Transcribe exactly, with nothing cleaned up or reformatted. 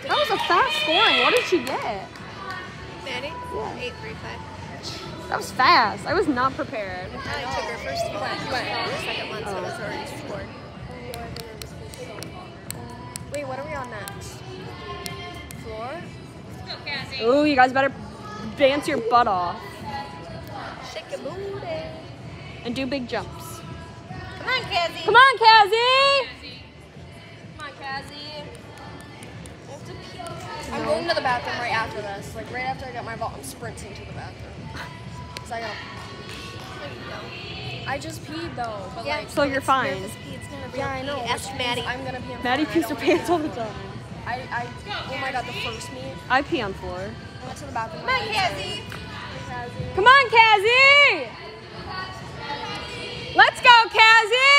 That was a fast scoring. What did she get? Maddie? Yeah. eight three five. That was fast. I was not prepared. I took her first. You went, you went on the second one, so it was already scored. Wait, what are we on next? Floor? Ooh, you guys better dance your butt off Shake your booty. and do big jumps. Come on, Kazy. Come on, Kazy! Come on, Kazy. I'm going to the bathroom right after this. Like right after I get my ball, I'm sprinting to the bathroom. So I gotta. I just peed though. But Yeah, like, so you're fine. It's gonna be yeah, I know. Ask Maddie. I'm gonna pee on Maddie floor. pees her pants all the time. I, I, oh my god, the first meet. I pee on floor. I went to the bathroom. Come on, Kazy. Come on, Kazy! Let's go, Kazy!